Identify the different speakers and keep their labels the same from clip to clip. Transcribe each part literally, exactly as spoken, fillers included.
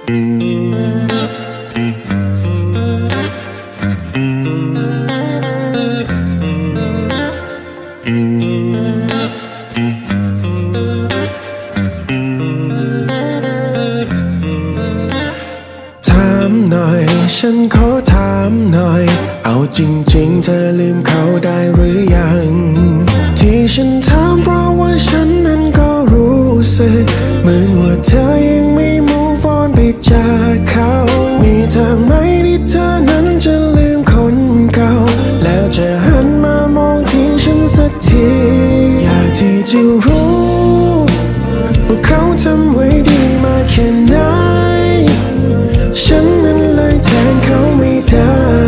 Speaker 1: ถามหน่อยฉันขอถามหน่อยเอาจริงๆเธอลืมเขาได้หรือยังที่ฉันถามเพราะว่าฉันนั้นก็รู้สึกเหมือนว่าเธอยังไม่ move on ไปจากเขามีทางไหมที่เธอนั้นจะลืมคนเก่าแล้วจะหันมามองที่ฉันสักทีอยากที่จะรู้ว่าเขาทำไว้ดีมากแค่ไหนฉันนั้นเลยแทนเขาไม่ได้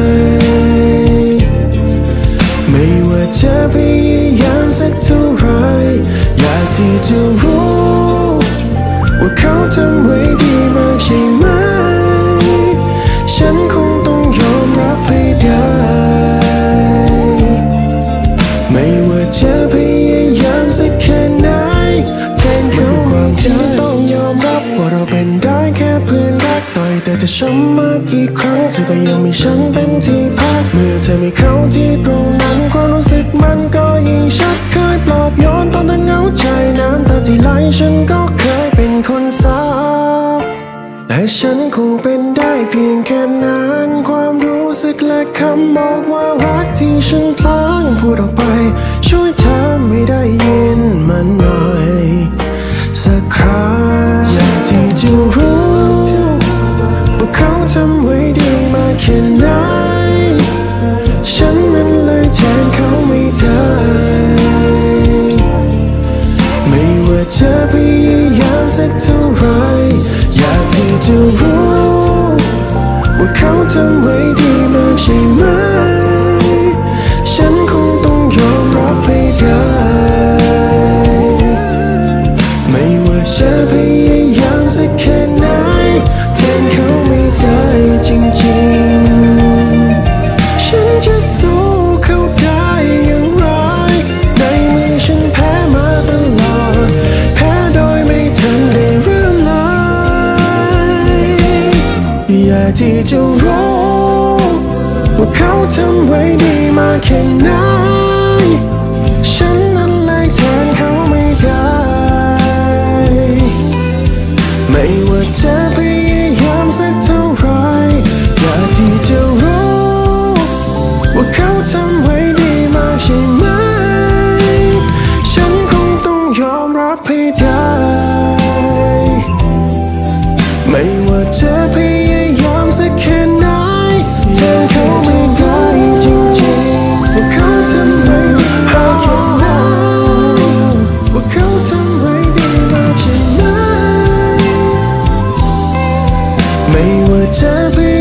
Speaker 1: ไม่ว่าจะพยายามสักเท่าไรอยากที่จะรู้ว่าเขาทำไว้ดีมากใช่ไหมฉันคงต้องยอมรับให้ได้ไม่ว่าจะพยายามสักแค่ไหนแทนเขาความจริงต้องยอมรับว่าเราเป็นได้แค่เพื่อนรักต่อยแต่จะช้ำมากกี่ครั้งเธอก็ยังมีฉันเป็นที่พักเมื่อเธอมีเขาที่ตรงนั้นความรู้สึกมันก็ยิ่งชัดเคยปลอบโยนตอนเธอเหงาใจน้ำตาที่ไหลฉันก็เคยเป็นคนเศร้าแต่ฉันคงเป็นได้เพียงแค่นั้นความรู้สึกและคำบอกว่ารักที่ฉันพลางพูดออกไปช่วยทำให้ได้ยินมันหน่อยสักครั้งอยากที่จะรู้ว่าเขาทำไว้ดีมากแค่ไหนฉันนั้นเลยแทนเขาไม่ได้ไม่ว่าจะพยายามสักเท่าไรอยากที่จะรู้ว่าเขาทำไว้ดีมากใช่ไหมฉันคงต้องยอมรับให้ได้ไม่ว่าจะพยายามสักแค่ไหนแทนเขาไม่ได้จริงๆฉันจะสู้เขาได้อย่างไรในเมื่อฉันแพ้มาตลอดแพ้โดยไม่ทันได้เริ่มเลยอยากที่จะรู้ว่าเขาทำไว้ดีมากแค่ไหนฉันนั้นเลยแทนเขาไม่ได้ไม่ว่าจะพยายามสักเท่าไรอยากที่จะรู้ว่าเขาทำไว้ดีมากใช่ไหมฉันคงต้องยอมรับให้ได้ไม่ว่าจะพยายามสักแค่ไหนแทนเขาไม่ได้จริงๆว่าเขาทำไว้ดีมากแค่ไหนว่าเขาทำไว้ดีมากใช่ไหมไม่ว่าจะพ